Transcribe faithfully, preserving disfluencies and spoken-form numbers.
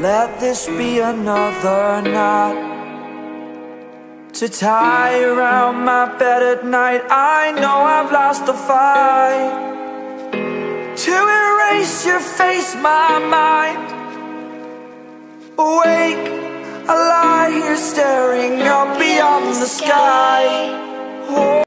let this be another knot to tie around my bed at night. I know I've lost the fight to erase your face, my mind. Awake, I lie here staring up beyond the sky. Oh.